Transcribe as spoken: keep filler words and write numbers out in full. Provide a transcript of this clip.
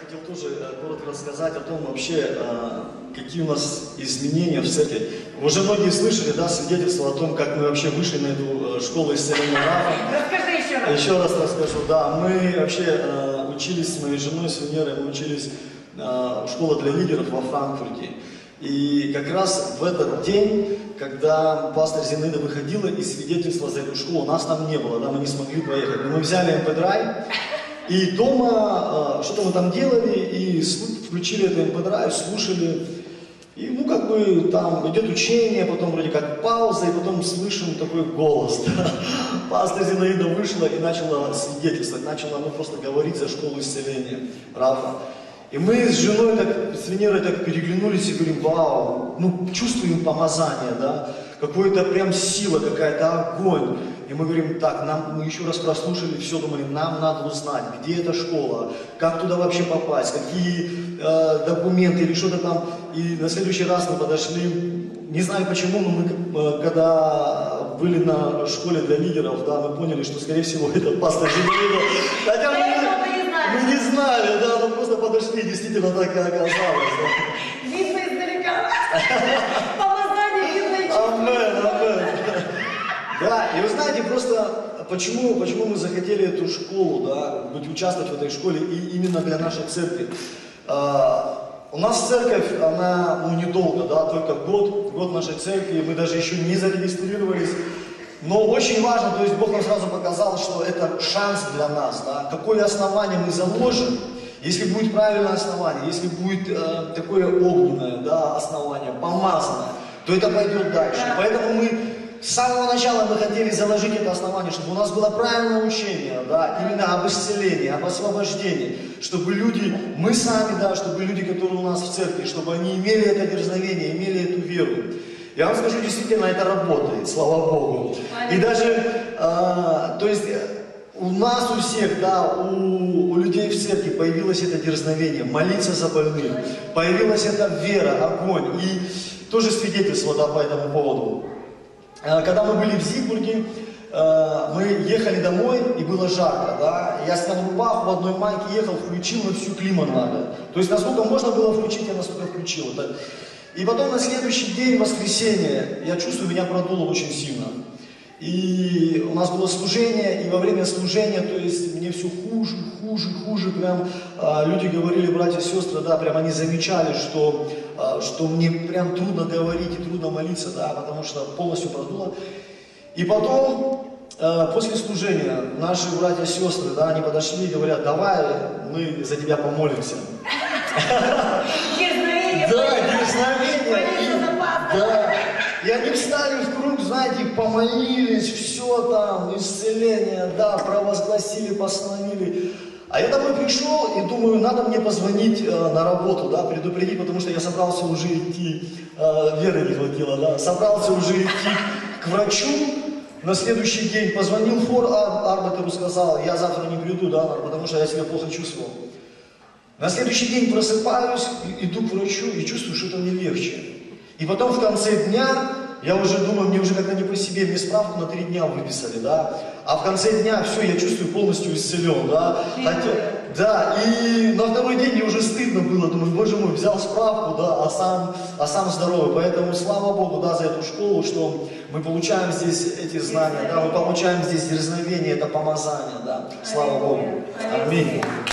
хотел тоже коротко рассказать о том вообще, какие у нас изменения в церкви. Уже многие слышали, да, свидетельство о том, как мы вообще вышли на эту школу исцеления Рафа. Расскажи еще раз. Еще раз расскажу, да, мы вообще учились с моей женой, с Венерой, мы учились в школе для лидеров во Франкфурте. И как раз в этот день, когда пастор Зинаида выходила и свидетельства за эту школу, нас там не было, да, мы не смогли поехать. Но мы взяли эм пэ драйв, и дома что-то мы там делали, и включили это эм пэ драйв, слушали. И ну как бы там идет учение, потом вроде как пауза, и потом слышим такой голос. Да? Пастор Зинаида вышла и начала свидетельствовать, начала ну, просто говорить за школу исцеления Рафа. И мы с женой, так, с Венерой так переглянулись и говорим, вау, ну чувствуем помазание, да, какая-то прям сила, какая-то огонь. И мы говорим, так, нам, мы еще раз прослушали, все, думали, нам надо узнать, где эта школа, как туда вообще попасть, какие э, документы или что-то там. И на следующий раз мы подошли, не знаю почему, но мы, когда были на школе для лидеров, да, мы поняли, что, скорее всего, это пастор Зинаида. Хотя мы, мы не знали, да, мы просто подошли, действительно так и оказалось. Да. Видно издалека. Помазание видно и чувствуется. Амен, амен. Да, и вы знаете, просто почему, почему мы захотели эту школу, да, быть, участвовать в этой школе и именно для нашей церкви. А, у нас церковь, она ну, недолго, да, только год, год нашей церкви, мы даже еще не зарегистрировались. Но очень важно, то есть Бог нам сразу показал, что это шанс для нас, да, какое основание мы заложим, если будет правильное основание, если будет э, такое огненное, да, основание, помазанное, то это пойдет дальше. Поэтому мы с самого начала мы хотели заложить это основание, чтобы у нас было правильное учение, да, именно об исцелении, об освобождении, чтобы люди, мы сами, да, чтобы люди, которые у нас в церкви, чтобы они имели это дерзновение, имели эту веру. Я вам скажу, действительно, это работает, слава Богу. И даже, э, то есть, у нас у всех, да, у, у людей в церкви появилось это дерзновение, молиться за больных, появилась эта вера, огонь. И тоже свидетельство, да, по этому поводу. Когда мы были в Зигбурге, мы ехали домой, и было жарко, да. Я снял рубаху, в одной майке ехал, включил на всю климат надо. То есть, насколько можно было включить, я насколько включил. И потом на следующий день, воскресенье, я чувствую, меня продуло очень сильно. И у нас было служение, и во время служения, то есть, мне все хуже, хуже, хуже, прям, люди говорили, братья и сестры, да, прям они замечали, что, что мне прям трудно говорить и трудно молиться, да, потому что полностью продуло. И потом, после служения, наши братья и сестры, да, они подошли и говорят, давай мы за тебя помолимся. Дерзновение. Да, дерзновение. Да. И они встали в круг, знаете, помолились, все там, исцеление, да, провозгласили, постановили. А я домой пришел и думаю, надо мне позвонить э, на работу, да, предупредить, потому что я собрался уже идти, э, веры не хватило, да, собрался уже идти к врачу. На следующий день позвонил Фор Арбатеру, сказал, я завтра не приду, да, потому что я себя плохо чувствовал. На следующий день просыпаюсь, иду к врачу и чувствую, что это мне легче. И потом в конце дня, я уже думаю, мне уже как-то не по себе, мне справку на три дня выписали, да. А в конце дня, все, я чувствую полностью исцелен, да. Хотя, да, и на второй день мне уже стыдно было, думаю, боже мой, взял справку, да, а сам, а сам здоровый. Поэтому слава Богу, да, за эту школу, что мы получаем здесь эти знания, да, мы получаем здесь дерзновение, это помазание, да. Слава Богу. Аминь.